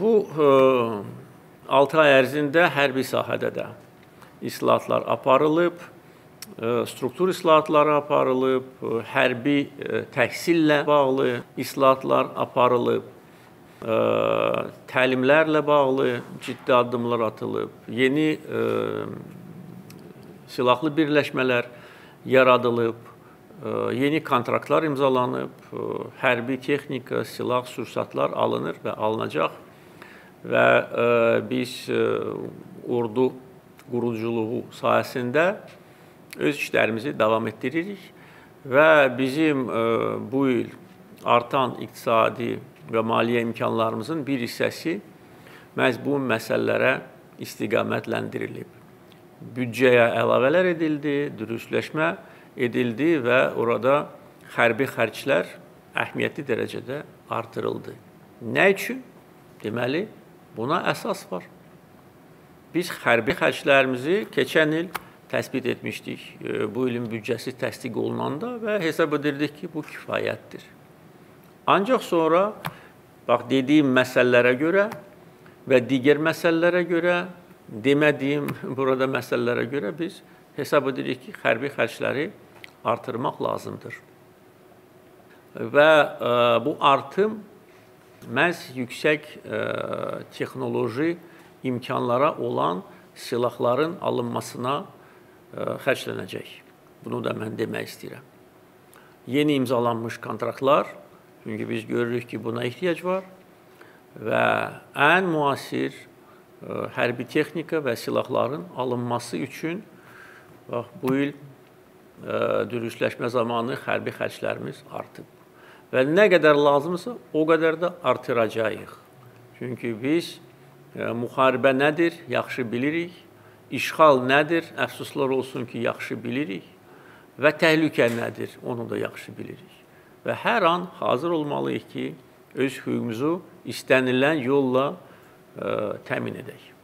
Bu 6 ay ərzində hərbi sahədə də islahatlar aparılıb, struktur islahatları aparılıb, hərbi təhsillə bağlı islahatlar aparılıb, təlimlərlə bağlı ciddi addımlar atılıb, yeni silahlı birləşmələr yaradılıb, yeni kontraktlar imzalanıb, hərbi texnika, silah, sursatlar alınır və alınacaq və biz ordu quruculuğu sahəsində öz işlərimizi davam etdiririk və bizim bu il artan iqtisadi və maliyyə imkanlarımızın bir hissəsi məhz bu məsələlərə istiqamətləndirilib. Büdcəyə əlavələr edildi, dürüstləşmə edildi və orada hərbi xərclər əhəmiyyətli dərəcədə artırıldı. Nə üçün? Deməli, buna əsas var. Biz hərbi xərclərimizi keçən il təsbit etmişdik. Bu ilin büdcəsi təsdiq olunanda və hesab edirdik ki, bu kifayətdir. Ancaq sonra, bax, dediyim məsələlərə görə və digər məsələlərə görə, demədiyim burada məsələlərə görə biz hesab edirik ki, hərbi xərcləri artırmaq lazımdır. Və bu artım məhz yüksək texnoloji imkanlara olan silahların alınmasına xərclənəcək. Bunu da mən demək istəyirəm. Yeni imzalanmış kontraktlar, çünki biz görürük ki, buna ehtiyac var və ən müasir hərbi texnika və silahların alınması üçün bu il dürüstləşmə zamanı hərbi xərclərimiz artıb. Və nə qədər lazımsa, o qədər də artıracağıq. Çünki biz müharibə nədir, yaxşı bilirik, işğal nədir, əfsuslar olsun ki, yaxşı bilirik və təhlükə nədir, onu da yaxşı bilirik. Və hər an hazır olmalıyıq ki, öz hüququmuzu istənilən yolla təmin edək.